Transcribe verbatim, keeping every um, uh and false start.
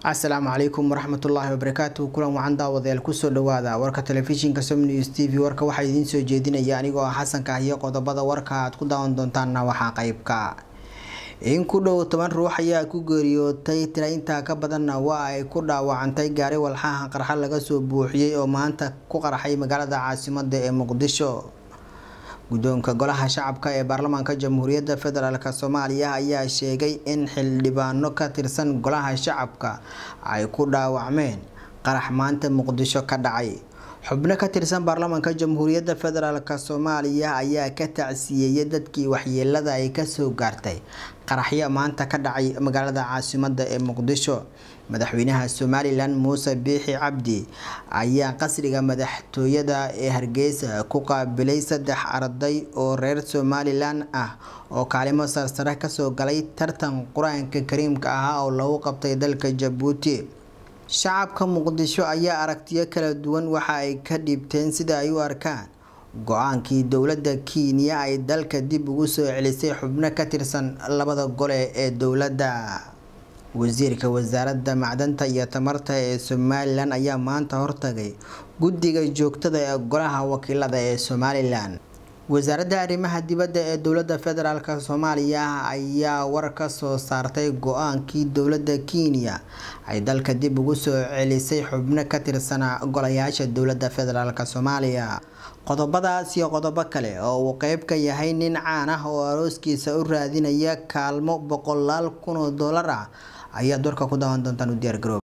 السلام عليكم ورحمة الله وبركاته. كل وعن داود الكسر لواذا ورك تلفزيون كسم نيوز تي في ورك واحد يدين سو جدينا يعني جو حسن كهية قضى بضا ورك تكون داون دونتانا وحقيب كا إن كله طبعا روح يا كوجريو تي ترى أنت كبدنا واي كله وعن تي جاري والحاها قرحة لجسوا بوحية وما أنت كقرحة مجال عاصمة مقدشو guddoonka golaha shacabka ee baarlamaanka jamhuuriyadda federaalka Soomaaliya ayaa sheegay in xildhibaano ka tirsan golaha shacabka ay ku dhaawacmeen qarax maanta Muqdisho ka dhacay. xubno ka tirsan baarlamaanka jamhuuriyadda federaalka Soomaaliya ayaa ka tacsiyay dadkii waxyeelada ay ka soo gaartay qaraxyo maanta ka dhacay magaalada caasimadda ee Muqdisho. madaxweynaha Somaliland Muuse Biixi Cabdi ayaa qasriga madaxtooyada ee Hargeysa ku qaabilay saddex arday oo reer Somaliland ah oo kaalmo sarsare ka soo galay tartan Quraanka Kariimka ah oo lagu qabtay dalka Djibouti. shacabka Muqdisho ayaa aragtiyo kala duwan waxa ay ka dhibteen sida ay u arkaan go'aankii dawladda Kenya ay dalka dib ugu soo celisay xubno ka tirsan labada gole ee dawladda. wasiirka wasaaradda macdanta iyo tamarta ee Somaliland ayaa maanta hortagay guddiga joogtada ee golaha wakiilada ee Somaliland. wasaaradda arrimaha dibadda ee dawladda federaalka Soomaaliya ayaa war ka soo saartay go'aankii dawladda Kenya ay dalka dib ugu soo celisay xubno ka tirsan golayaasha dawladda federaalka Soomaaliya. qodobadaas iyo qodobo kale oo uu qayb ka yahay nin caan ah oo arooskiisa u raadinaya kaalmo boqolaal kun oo dollar ah ayaa doorka ku daawan doontaan u diyaar garoob.